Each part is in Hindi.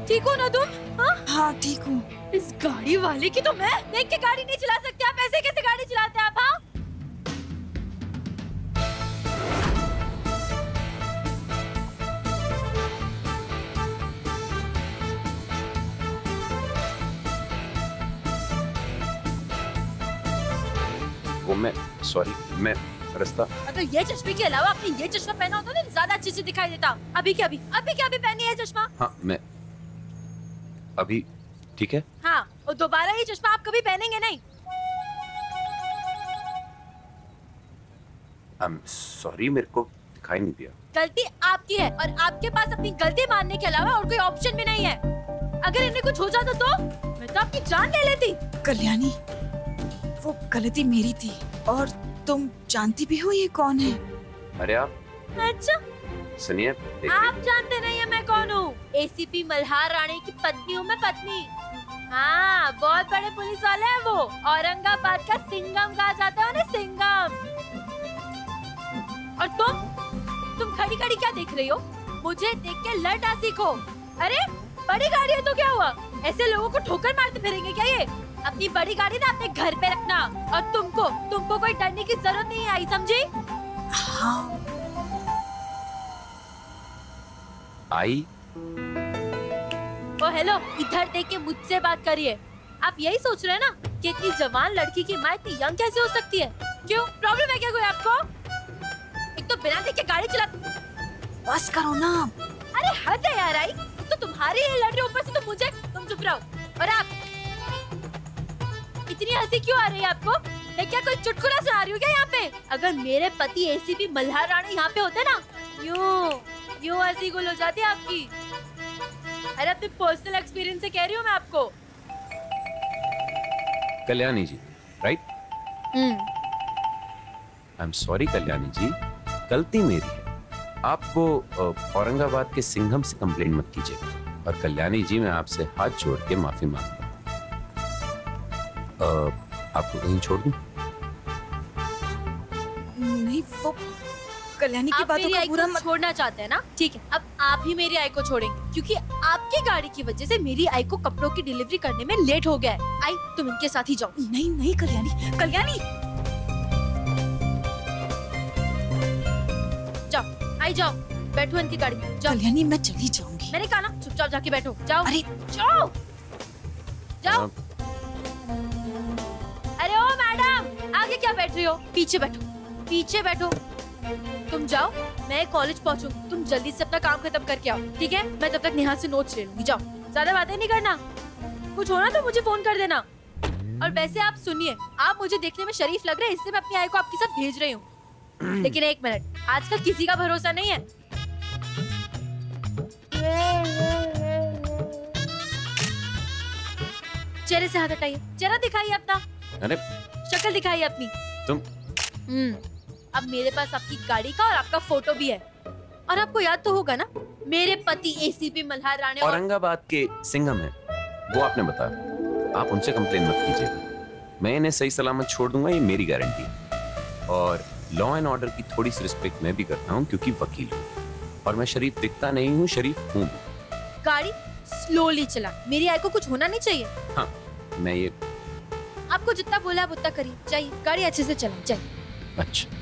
ठीक हो ना तुम? हाँ ठीक हूँ। इस गाड़ी वाले की तो मैं देख के गाड़ी नहीं चला सकते। आप ऐसे कैसे गाड़ी चलाते हैं आप? हाँ वो मैं सॉरी मैं रास्ता। अगर ये चश्मे के अलावा आपने ये चश्मा पहना होता ना ज्यादा अच्छे से दिखाई देता। अभी क्या अभी पहनी है चश्मा? हाँ मैं अभी ठीक है। हाँ और दोबारा ये चश्मा आप कभी पहनेंगे नहीं। सॉरी मेरे को दिखाई नहीं दिया। गलती आपकी है और आपके पास अपनी गलती मानने के अलावा और कोई ऑप्शन भी नहीं है। अगर इन्हें कुछ हो जाता तो मैं तो आपकी जान ले लेती। कल्याणी, वो गलती मेरी थी और तुम जानती भी हो ये कौन है? अरे आप अच्छा सुनिए, आप जानते नहीं है मैं कौन हूँ? एसीपी मल्हार राणे की पत्नी हूँ मैं, पत्नी। हाँ बहुत बड़े पुलिस वाले हैं वो। औरंगाबाद का सिंघम कहा जाता है ना, सिंघम। और तुम खड़ी खड़ी क्या देख रही हो? मुझे देख के लड़ना सीखो। अरे बड़ी गाड़ी है तो क्या हुआ? ऐसे लोगों को ठोकर मारते फिरेंगे क्या ये? अपनी बड़ी गाड़ी ना अपने घर पे रखना। और तुमको कोई डरने की जरूरत नहीं आई, समझी? हाँ आई। ओ हेलो, इधर देख के मुझसे बात करिए। आप यही सोच रहे हैं ना कि इतनी जवान लड़की की माँ इतनी यंग कैसे हो सकती है? क्यों, प्रॉब्लम है क्या कोई आपको? एक तो बिना देख के गाड़ी चला। बस करो ना। अरे हद है यार। आई तो तुम्हारी ये लड़ रही, ऊपर से तो मुझे। तुम चुप रहो। और आप इतनी हंसी क्यों आ रही है आपको? मैं क्या कोई चुटकुला सुना रही हूँ क्या यहाँ पे? अगर मेरे पति एसीपी मल्हार राणे यहाँ पे होते ना, यूं हंसी गुल हो जाती आपकी। अरे अपने पर्सनल एक्सपीरियंस से कह रही हूँ मैं आपको। Kalyani ji, right? I am sorry Kalyani ji, गलती मेरी है। आप वो औरंगाबाद के सिंघम से कंप्लेंट मत कीजिए। और कल्याणी जी मैं आपसे हाथ जोड़ के माफी मांगता हूँ। आपको कहीं छोड़ दूं? नहीं, वो कल्याणी की बातों का बुरा मत। छोड़ना चाहते हैं ना? ठीक है, अब आप ही मेरी आई को छोड़ेंगे क्योंकि आपकी गाड़ी की वजह से मेरी आई को कपड़ों की डिलीवरी करने में लेट हो गया है। आई तुम इनके साथ ही जाओ। नहीं नहीं कल्याणी, कल्याणी जाओ, आई जाओ, बैठो इनकी गाड़ी में। जाओ। कल्याणी मैं चली जाऊंगी। मैंने कहा ना चुपचाप जाके बैठो। जाओ। अरे जाओ जाओ। अरे ओ मैडम, आगे क्या बैठ रही हो? पीछे बैठो, पीछे बैठो। तुम जाओ, मैं कॉलेज पहुंचूं। तुम जल्दी से अपना काम खत्म करके आओ, ठीक है? मैं तब तक नेहा से नोट्स ले लूंगी। जाओ, ज्यादा बातें नहीं करना। कुछ होना तो मुझे फोन कर देना। और वैसे आप सुनिए, आप मुझे देखने में शरीफ लग रहे हैं, इसलिए मैं अपनी आई को आपके साथ भेज रही हूँ। लेकिन एक मिनट, आजकल किसी का भरोसा नहीं है। चेहरे से हाथ हटाइए, चेहरा दिखाइए अपना। अरे शक्ल दिखाइए अपनी। तुम अब मेरे पास आपकी गाड़ी का और आपका फोटो भी है। और आपको याद तो होगा ना, मेरे पति एसीपी मल्हार राणे औरंगाबाद के सिंघम है, वो आपने बताया। आप उनसे कंप्लेन मत कीजिएगा, मैं इन्हें सही सलामत छोड़ दूंगा, ये मेरी गारंटी है। और लॉ एंड ऑर्डर की थोड़ी सी रिस्पेक्ट मैं भी करता हूँ क्योंकि वकील हूँ। और मैं शरीफ दिखता नहीं हूँ, शरीफ हूँ। गाड़ी स्लोली चला, मेरी आई को कुछ होना नहीं चाहिए। हाँ मैं ये आपको जितना बोला आप उतना करिए। चाहिए गाड़ी अच्छे से चला चाहिए। अच्छा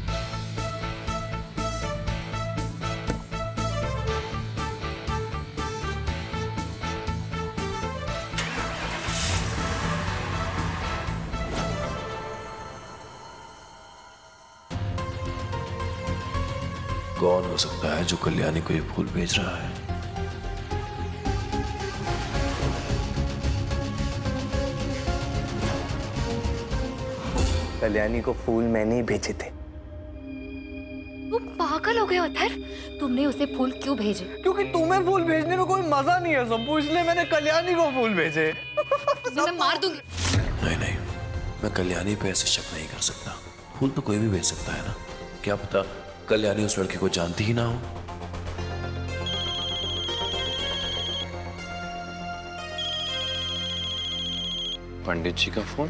कौन हो सकता है जो कल्याणी को ये फूल भेज रहा है? कल्याणी को फूल मैंने ही भेजे थे। तुम पागल हो गए अथर्व, तुमने उसे फूल क्यों भेजे? क्योंकि तुम्हें फूल भेजने में कोई मजा नहीं है सम्पू, इसलिए मैंने कल्याणी को फूल भेजे। मैं मार दूंगी। नहीं नहीं, मैं कल्याणी पे ऐसे शक नहीं कर सकता। फूल तो कोई भी भेज सकता है ना, क्या पता कल्याणी उस लड़की को जानती ही ना हो। पंडित जी का फोन।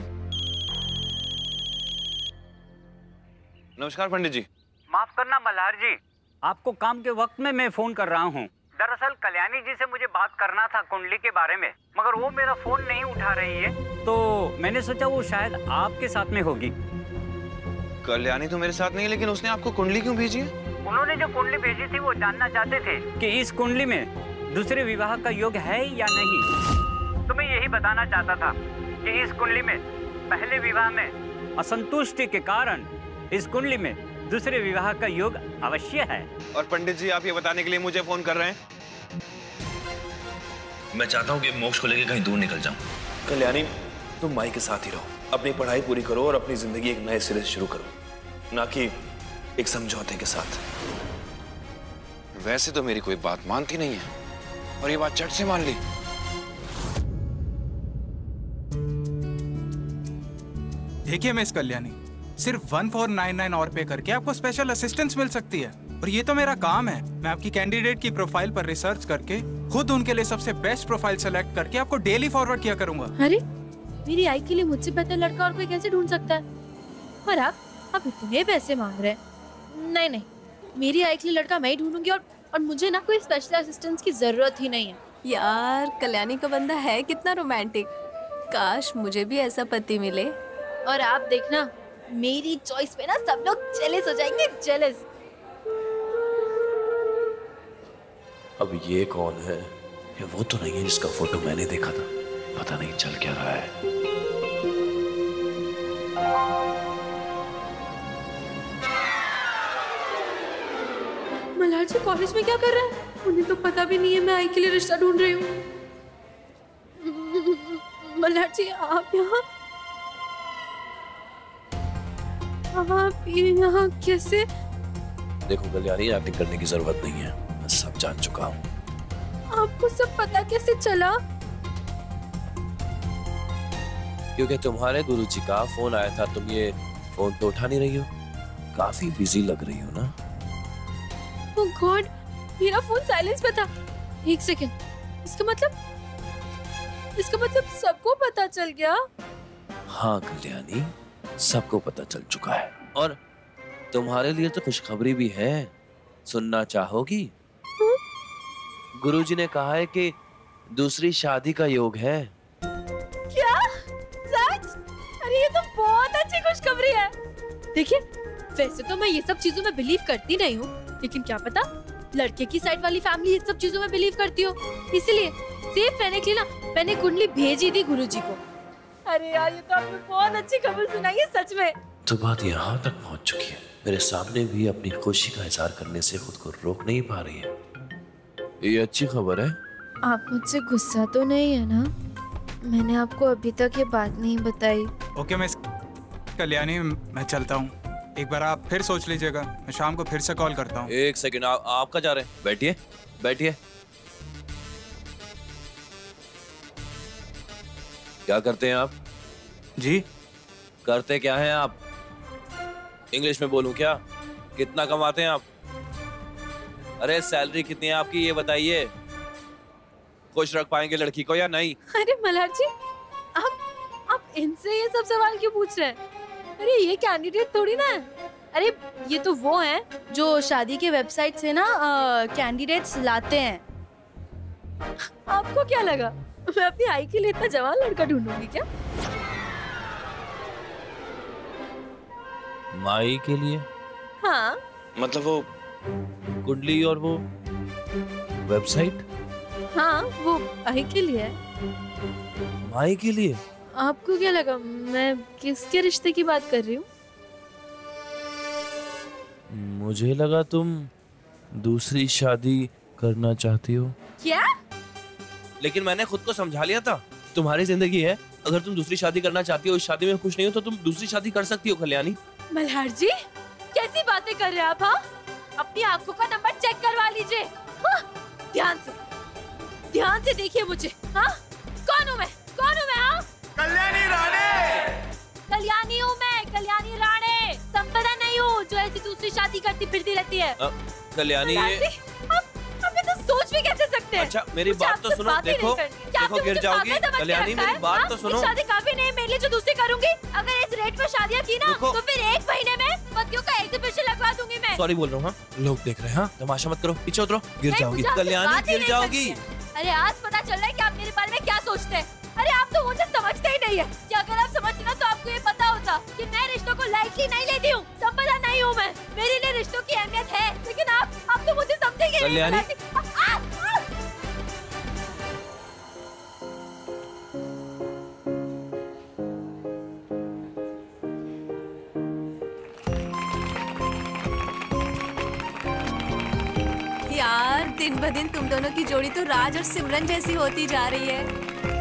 नमस्कार पंडित जी। माफ करना मल्हार जी, आपको काम के वक्त में मैं फोन कर रहा हूँ। दरअसल कल्याणी जी से मुझे बात करना था कुंडली के बारे में, मगर वो मेरा फोन नहीं उठा रही है, तो मैंने सोचा वो शायद आपके साथ में होगी। कल्याणी तो मेरे साथ नहीं, लेकिन उसने आपको कुंडली क्यों भेजी है? उन्होंने जो कुंडली भेजी थी वो जानना चाहते थे कि इस कुंडली में दूसरे विवाह का योग है या नहीं। तो मैं यही बताना चाहता था कि इस कुंडली में पहले विवाह में असंतुष्टि के कारण इस कुंडली में दूसरे विवाह का योग अवश्य है। और पंडित जी, आप ये बताने के लिए मुझे फोन कर रहे हैं? मैं चाहता हूँ कि मोक्ष को लेकर कहीं दूर निकल जाऊं। कल्याणी, तुम माई के साथ ही रहो, अपनी पढ़ाई पूरी करो और अपनी जिंदगी एक नए सिरे से शुरू करो, ना कि एक समझौते के साथ। वैसे तो मेरी कोई बात मानती नहीं है और ये बात झट से मान ली। देखिए मिस कल्याणी, सिर्फ 1499 और पे करके आपको स्पेशल असिस्टेंस मिल सकती है, और ये तो मेरा काम है। मैं आपकी कैंडिडेट की प्रोफाइल पर रिसर्च करके खुद उनके लिए सबसे बेस्ट प्रोफाइल सेलेक्ट करके आपको डेली फॉरवर्ड किया करूंगा। अरे मेरी आई के लिए मुझसे बेहतर लड़का और कोई कैसे ढूंढ सकता है? और आप इतने पैसे मांग रहे हैं। नहीं नहीं, मेरी आई के लिए लड़का मैं ही ढूंढूंगी, और मुझे ना कोई स्पेशल असिस्टेंस की जरूरत ही नहीं है। यार कल्याणी का बंदा है कितना रोमांटिक, काश मुझे भी ऐसा पति मिले। और आप देखना, मेरी चॉइस पे ना सब लोग जेलस हो जाएंगे, जेलस। अब ये कौन है? ये वो तो नहीं है जिसका फोटो मैंने देखा था। पता नहीं चल क्या रहा है। मल्हार जी कॉलेज में क्या कर रहे हैं? उन्हें तो पता भी नहीं है मैं आई के लिए रिश्ता ढूंढ रही हूँ। मल्हार जी आप यहाँ कैसे? देखो कल्याणी, एक्टिंग करने की जरूरत नहीं है, मैं सब जान चुका हूँ। आपको सब पता कैसे चला? क्योंकि तुम्हारे गुरुजी का फोन आया था। तुम ये फोन तो उठा नहीं रही हो, काफी बिजी लग रही हो ना। ओह गॉड, मेरा फोन साइलेंस पे था। एक सेकंड, इसका मतलब सबको पता चल गया? हाँ कल्याणी, सबको पता चल चुका है, और तुम्हारे लिए तो खुशखबरी भी है। सुनना चाहोगी? गुरुजी ने कहा है कि दूसरी शादी का योग है। क्या? सच? अरे ये तो बहुत अच्छी खुशखबरी है। देखिए, वैसे तो मैं ये सब चीजों में बिलीव करती नहीं हूँ, लेकिन क्या पता लड़के की साइड वाली फैमिली ये सब चीजों में बिलीव करती हो, इसलिए सेफ रहने के लिए ना मैंने कुंडली भेजी थी गुरुजी को। अरे यार, ये तो आपने बहुत अच्छी खबर सुनाई है सच में। तो बात यहाँ तक पहुँच चुकी है, मेरे सामने भी अपनी खुशी का इजहार करने से खुद को रोक नहीं पा रही है। ये अच्छी खबर है। आप मुझसे गुस्सा तो नहीं है ना? मैंने आपको अभी तक ये बात नहीं बताई। ओके मिस कल्याणी, मैं चलता हूँ। एक बार आप फिर सोच लीजिएगा, मैं शाम को फिर से कॉल करता हूँ। एक सेकंड, आप कहाँ जा रहे हैं? बैठिए बैठिए। क्या करते हैं आप? जी? करते क्या हैं आप? इंग्लिश में बोलूं क्या? कितना कमाते हैं आप? अरे सैलरी कितनी है आपकी, ये बताइए। खुश रख पाएंगे लड़की को या नहीं? अरे मल्हार जी, आप इनसे ये सब सवाल क्यों पूछ रहे हैं? अरे ये कैंडिडेट थोड़ी ना है। अरे ये तो वो हैं जो शादी के वेबसाइट से ना कैंडिडेट्स लाते हैं। आपको क्या लगा मैं अपनी आई के लिए इतना जवान लड़का ढूंढूंगी क्या? माई के लिए? हाँ। मतलब वो कुंडली और वो वेबसाइट? हाँ, वो आई के लिए है। माई के लिए? आपको क्या लगा मैं किसके रिश्ते की बात कर रही हूँ? मुझे लगा तुम दूसरी शादी करना चाहती हो। क्या? लेकिन मैंने खुद को समझा लिया था, तुम्हारी जिंदगी है, अगर तुम दूसरी शादी करना चाहती हो, इस शादी में खुश नहीं हो तो तुम दूसरी शादी कर सकती हो कल्याणी। मल्हार जी कैसी बातें कर रहे हैं आप? हाँ, अपनी आंखों का नंबर चेक करवा लीजिए। हाँ, ध्यान से देखिए मुझे। हाँ, कौन हूँ मैं? हाँ? कल्याणी राणे। कल्याणी हूँ मैं, कल्याणी राणे। संपदा नहीं हूँ जो ऐसी दूसरी शादी करती फिरती रहती है। कल्याणी, आप तो सोच भी कैसे सकते हैं? अच्छा मेरी बात तो सुनो। देखो गिर जाओगी कल्याणी, मेरी बात तो सुनो। शादी काफी नहीं मेरे लिए जो दूसरी करूंगी। अगर इस रेट में शादियाँ की ना तो फिर 1 महीने में पतियों का एग्जीबिशन लगवा दूंगी मैं। सॉरी बोल रहा हूँ। हाँ लोग देख रहे हैं। हाँ तमाशा मत करो, पीछे उतरो, गिर नहीं, जाओगी मुझे आपसे कल्याणी, बात ही गिर नहीं जाओगी। करनी है। अरे आज पता चल रहा है कि आप मेरे बारे में क्या सोचते हैं। अरे आप तो मुझे समझते ही नहीं है। कि अगर आप समझते ना तो आपको ये पता होता कि मैं रिश्तों को लाइटली नहीं लेती हूँ। संपदा नहीं हूँ मैं। मेरे लिए रिश्तों की अहमियत है, लेकिन आप तो मुझे समझेंगे नहीं। कल्याणी। यार दिन ब दिन तुम दोनों की जोड़ी तो राज और सिमरन जैसी होती जा रही है।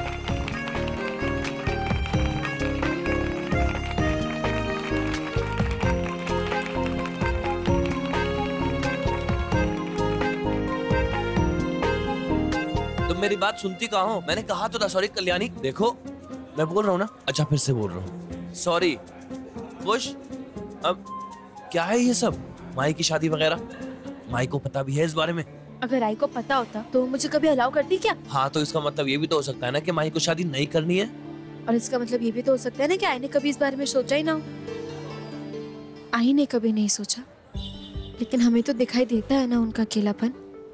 तुम मेरी बात सुनती कहाँ हो? मैंने कहा तो था सॉरी कल्याणी। देखो मैं बोल रहा हूँ ना, अच्छा फिर से बोल रहा हूँ सॉरी। खुश अब क्या है ये सब? माई की शादी वगैरह? माई को पता भी है इस बारे में? अगर आई को पता होता तो मुझे कभी अलाउ करती क्या? हाँ तो इसका मतलब ये भी तो हो सकता है ना कि माई को शादी नहीं करनी है। और इसका मतलब ये भी तो हो सकता है ना कि आई ने कभी इस बारे में सोचा ही ना हो। आई ने कभी नहीं सोचा, लेकिन हमें तो दिखाई देता है ना उनका अकेलापन।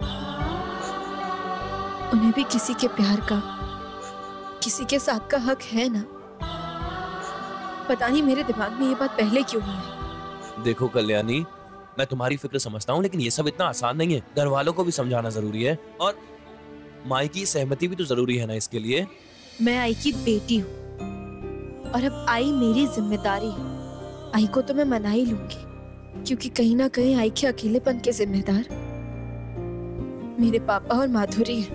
उन्हें भी किसी के प्यार का, किसी के साथ का हक है ना। पता नहीं मेरे दिमाग में ये बात पहले क्यों नहीं है। देखो कल्याणी, मैं तुम्हारी फिक्र समझता हूँ, लेकिन ये सब इतना आसान नहीं है। घर वालों को भी समझाना जरूरी है और माई की सहमति भी तो जरूरी है ना इसके लिए। मैं आई की बेटी हूँ और अब आई मेरी जिम्मेदारी है। आई को तो मैं मना ही लूंगी, क्योंकि कहीं ना कहीं आई के अकेलेपन के जिम्मेदार मेरे पापा और माधुरी हैं।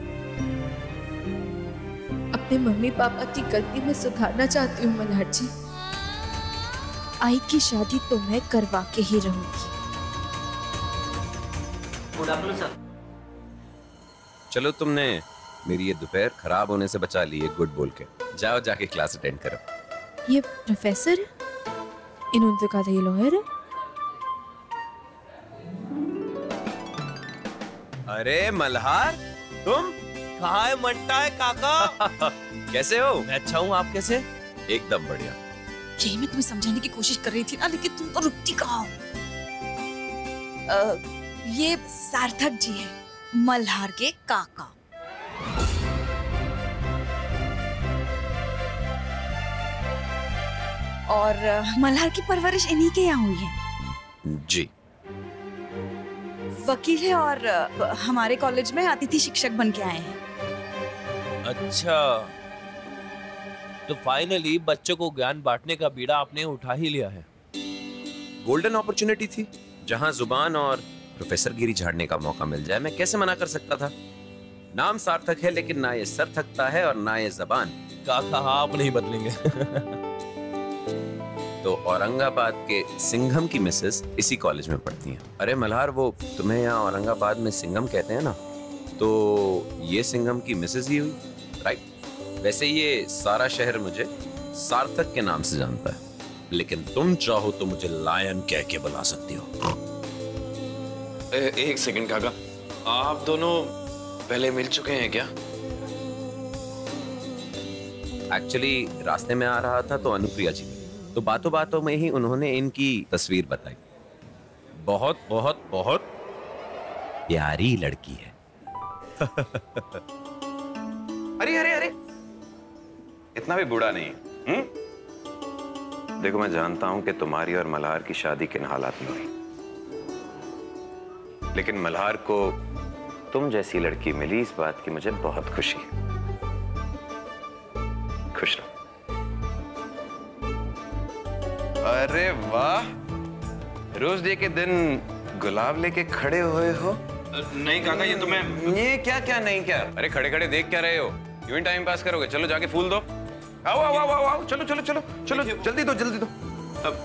अपने मम्मी पापा की गलती में सुधारना चाहती हूँ मल्हार जी। आई की शादी तो मैं करवा के ही रहूंगी। चलो तुमने मेरी ये दोपहर खराब होने से बचा ली है, गुड बोल के। जाओ जाके क्लास अटेंड करो। ये प्रोफेसर है? इन्होंने तो कहा था ये लॉयर है। अरे मल्हार, तुम कहाँ है मंटा है काका? कैसे हो? मैं अच्छा हूँ, आप कैसे? एकदम बढ़िया। यही मैं तुम्हें समझाने की कोशिश कर रही थी ना, लेकिन तुम तो रुकती कहाँ हो। ये सार्थक जी है, मल्हार के काका। और मल्हार की परवरिश इन्हीं के यहाँ हुई है। जी। वकील है और हमारे कॉलेज में अतिथि शिक्षक बन के आए हैं। अच्छा, तो फाइनली बच्चों को ज्ञान बांटने का बीड़ा आपने उठा ही लिया है। गोल्डन अपॉर्चुनिटी थी, जहां जुबान और प्रोफेसर गिरी झाड़ने का मौका मिल जाए, मैं कैसे मना कर सकता था। नाम सार्थक है, लेकिन ना ये सर थकता है और ना ये जबान। काका आप नहीं बदलेंगे। तो औरंगाबाद के सिंघम की मिसेस इसी कॉलेज में पढ़ती हैं। अरे मल्हार, वो तुम्हें यहाँ औरंगाबाद में सिंघम कहते हैं ना, तो ये सिंघम की मिसेस ही हुई, राइट? वैसे ये सारा शहर मुझे सार्थक के नाम से जानता है, लेकिन तुम चाहो तो मुझे लायन कह के बुला सकती हो। एक सेकंड काका, आप दोनों पहले मिल चुके हैं क्या? एक्चुअली रास्ते में आ रहा था तो अनुप्रिया जी, तो बातों बातों में ही उन्होंने इनकी तस्वीर बताई। बहुत बहुत बहुत प्यारी लड़की है। अरे अरे अरे, इतना भी बुरा नहीं है। देखो, मैं जानता हूं कि तुम्हारी और मल्हार की शादी किन हालात में हुई, लेकिन मल्हार को तुम जैसी लड़की मिली, इस बात की मुझे बहुत खुशी है। खुश रहो। अरे वाह, रोज डे के दिन गुलाब लेके खड़े हुए हो। नहीं काका, ये तो मैं... ये क्या क्या नहीं क्या? अरे खड़े खड़े देख क्या रहे हो? यूं ही टाइम पास करोगे? चलो जाके फूल दो। आओ आओ आओ आओ, चलो चलो चलो चलो, जल्दी दो जल्दी दो। अब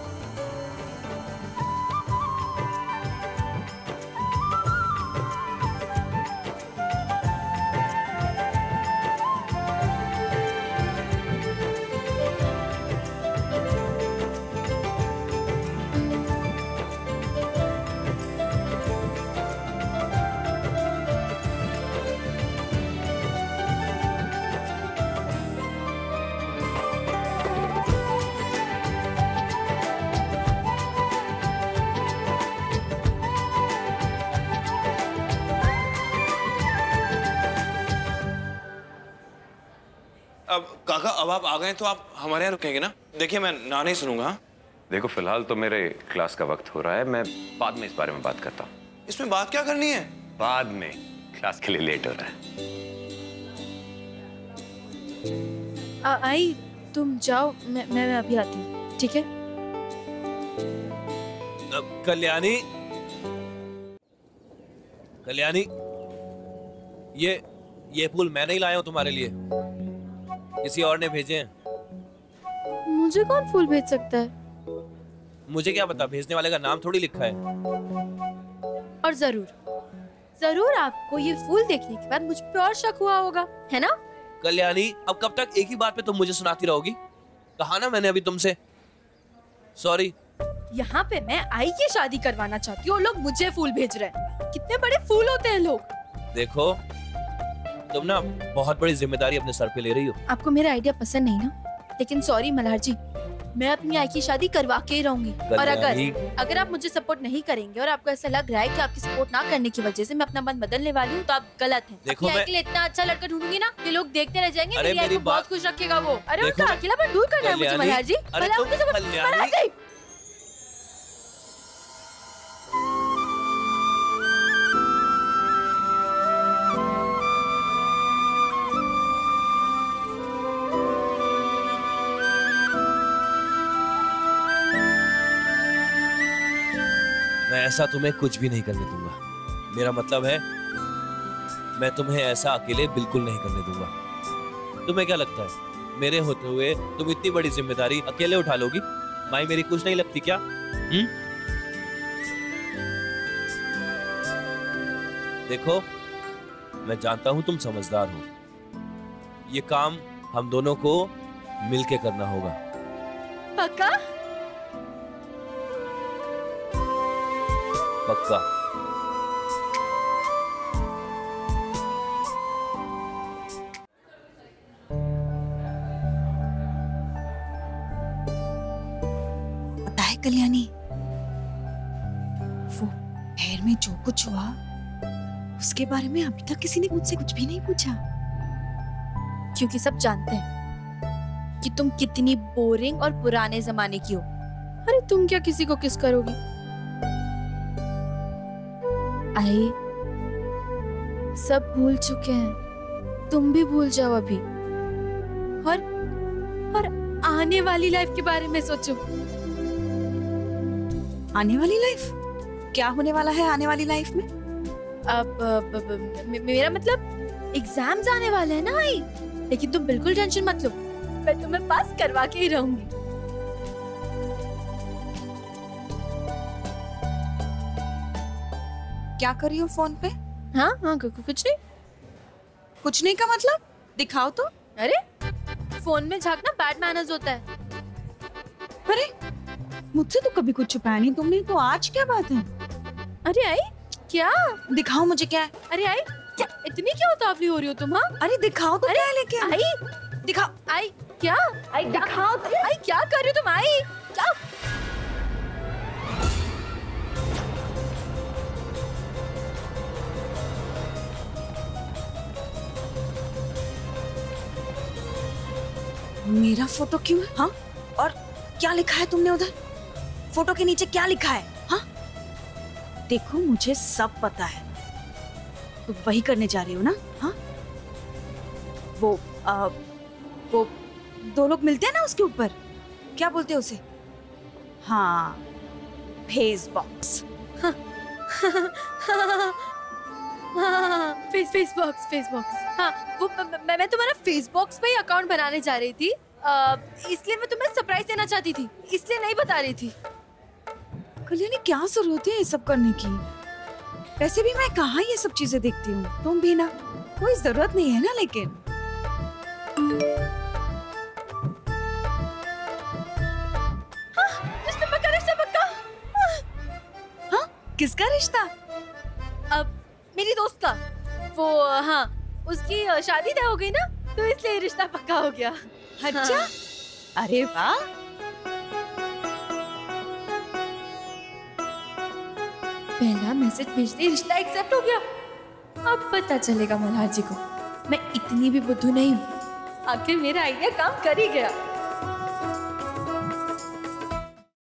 काका अब आप आ गए तो आप हमारे यहाँ रुकेंगे ना? देखिए मैं ना नहीं सुनूंगा। देखो फिलहाल तो मेरे क्लास का वक्त हो रहा है, मैं बाद में इस बारे में बात करता हूँ। इसमें बात क्या करनी है? बाद में, क्लास के लिए लेट हो रहा है। आई तुम जाओ, मैं अभी आती हूँ, ठीक है? कल्याणी, कल्याणी, ये फूल मैं नहीं लाया हूँ तुम्हारे लिए, किसी और ने भेजे हैं। मुझे कौन फूल भेज सकता है? मुझे क्या पता, भेजने वाले का नाम थोड़ी लिखा है। और जरूर आपको ये फूल देखने के बाद मुझ पर और शक हुआ होगा, है ना? कल्याणी, अब कब तक एक ही बात पे तुम मुझे सुनाती रहोगी? कहा ना मैंने अभी तुमसे। सॉरी। यहाँ पे मैं आई की शादी करवाना चाहती हूँ और लोग मुझे फूल भेज रहे हैं। कितने बड़े फूल होते हैं लोग। देखो, तुम ना बहुत बड़ी जिम्मेदारी अपने सर पे ले रही हो। आपको मेरा आइडिया पसंद नहीं ना, लेकिन सॉरी मल्हार जी, मैं अपनी आई की शादी करवा के ही रहूंगी। और अगर आप मुझे सपोर्ट नहीं करेंगे और आपको ऐसा लग रहा है कि आपकी सपोर्ट ना करने की वजह से मैं अपना मन बदलने वाली हूँ, तो आप गलत हैं। देखो, अपनी आई के लिए इतना अच्छा लड़का ढूंढूंगी ना कि लोग देखते रह जाएंगे। अरे मेरी आई को बहुत खुश रखेगा वो। अरे उनका अकेलापन दूर करना है मुझे मल्हार जी। मैं ऐसा तुम्हें कुछ भी नहीं करने दूंगा। मेरा मतलब है, मैं तुम्हें ऐसा अकेले बिल्कुल नहीं करने दूंगा। तुम्हें क्या लगता है, मेरे होते हुए तुम इतनी बड़ी जिम्मेदारी अकेले उठा लोगी? माई मेरी कुछ नहीं लगती क्या? देखो, मैं जानता हूं तुम समझदार हो। ये काम हम दोनों को मिलके करना होगा। पक्का? पक्का। पता है कल्याणी, वो पैर में जो कुछ हुआ उसके बारे में अभी तक किसी ने मुझसे कुछ भी नहीं पूछा। क्योंकि सब जानते हैं कि तुम कितनी बोरिंग और पुराने जमाने की हो। अरे तुम क्या किसी को किस करोगी? आई, सब भूल चुके हैं, तुम भी भूल जाओ अभी और आने वाली लाइफ के बारे में सोचो। आने वाली लाइफ? क्या होने वाला है आने वाली लाइफ में? अब मेरा मतलब एग्जाम्स आने वाले हैं ना आई, लेकिन तुम बिल्कुल टेंशन मत लो, मैं तुम्हें पास करवा के ही रहूंगी। क्या कर रही हो फोन पे? हाँ कुछ नहीं। कुछ नहीं का मतलब? दिखाओ तो। अरे फोन में झांकना बैड मैनर्स होता है। अरे मुझसे तो कभी कुछ छुपाया नहीं तुमने, तो आज क्या बात है? अरे आई क्या? दिखाओ मुझे क्या है। अरे आई क्या इतनी क्या उतावली हो रही हो तुम? हाँ अरे दिखाओ तो। क्या है लेके आई? दिखाओ। आई क्या? आई दिखाओ तो। आई क्या कर रही हो तुम? आई क्या? मेरा फोटो क्यों है? हाँ, और क्या लिखा है तुमने उधर? फोटो के नीचे क्या लिखा है? हाँ देखो, मुझे सब पता है, तो वही करने जा रही हो ना? हाँ वो दो लोग मिलते हैं ना उसके ऊपर, क्या बोलते हैं उसे? हाँ, फेस बॉक्स। Face box. हाँ वो मैं तुम्हारा फेस बॉक्स पे ही अकाउंट बनाने जा रही थी, इसलिए मैं तुम्हें सरप्राइज देना चाहती थी, इसलिए नहीं बता रही थी। कल्याणी क्या जरूरत है ये सब करने की? वैसे भी मैं कहाँ ये सब चीजें देखती हूँ, तुम भी ना, कोई जरूरत नहीं है ना। लेकिन रिश्ता पक्का। हाँ किसका रिश्ता? अब मेरी दोस्त का। वो हाँ, उसकी शादी तय हो गई ना, तो इसलिए रिश्ता पक्का हो गया। अच्छा। हाँ। अरे वाह। पहला मैसेज भेजते रिश्ता एक्सेप्ट हो गया। अब पता चलेगा मल्हार जी को मैं इतनी भी बुद्धू नहीं हूँ। आखिर मेरा आइडिया काम कर ही गया।